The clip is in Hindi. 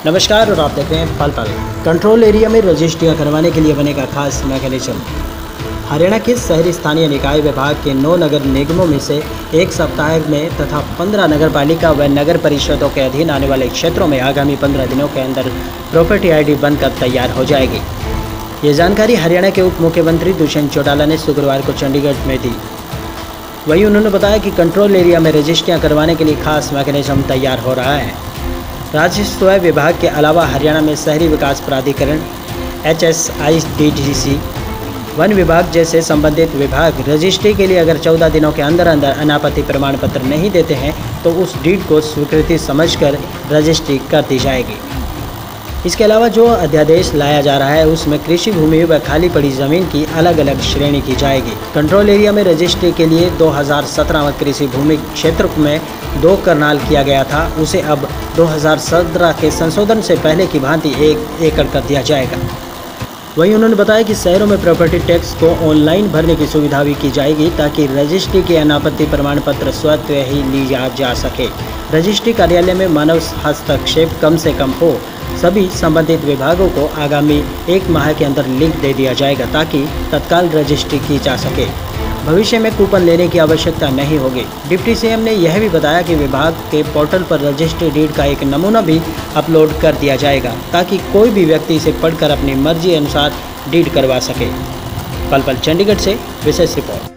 नमस्कार और आप देख रहे हैं पल पल। कंट्रोल एरिया में रजिस्ट्रियाँ करवाने के लिए बनेगा खास मैकेनिज्म। हरियाणा के शहरी स्थानीय निकाय विभाग के 9 नगर निगमों में से एक सप्ताह में तथा 15 नगर पालिका व नगर परिषदों के अधीन आने वाले क्षेत्रों में आगामी 15 दिनों के अंदर प्रॉपर्टी ID बनकर तैयार हो जाएगी। ये जानकारी हरियाणा के उप मुख्यमंत्री दुष्यंत चौटाला ने शुक्रवार को चंडीगढ़ में दी। वहीं उन्होंने बताया कि कंट्रोल एरिया में रजिस्ट्रियाँ करवाने के लिए खास मैकेनिज्म तैयार हो रहा है। राजस्व विभाग के अलावा हरियाणा में शहरी विकास प्राधिकरण HSIDDC, वन विभाग जैसे संबंधित विभाग रजिस्ट्री के लिए अगर 14 दिनों के अंदर अनापत्ति प्रमाण पत्र नहीं देते हैं तो उस डीड को स्वीकृति समझकर रजिस्ट्री कर दी जाएगी। इसके अलावा जो अध्यादेश लाया जा रहा है उसमें कृषि भूमि व खाली पड़ी जमीन की अलग अलग श्रेणी की जाएगी। कंट्रोल एरिया में रजिस्ट्री के लिए 2017 में कृषि भूमि क्षेत्र में 2 करनाल किया गया था, उसे अब 2017 के संशोधन से पहले की भांति 1 एकड़ कर दिया जाएगा। वहीं उन्होंने बताया कि शहरों में प्रॉपर्टी टैक्स को ऑनलाइन भरने की सुविधा भी की जाएगी ताकि रजिस्ट्री के अनापत्ति प्रमाण पत्र स्वतः ही लिया जा सके। रजिस्ट्री कार्यालय में मानव हस्तक्षेप कम से कम हो। सभी संबंधित विभागों को आगामी 1 माह के अंदर लिंक दे दिया जाएगा ताकि तत्काल रजिस्ट्री की जा सके। भविष्य में कूपन लेने की आवश्यकता नहीं होगी। डिप्टी CM ने यह भी बताया कि विभाग के पोर्टल पर रजिस्ट्री डीड का एक नमूना भी अपलोड कर दिया जाएगा ताकि कोई भी व्यक्ति इसे पढ़कर अपनी मर्जी अनुसार डीड करवा सके। पल पल चंडीगढ़ से विशेष रिपोर्ट।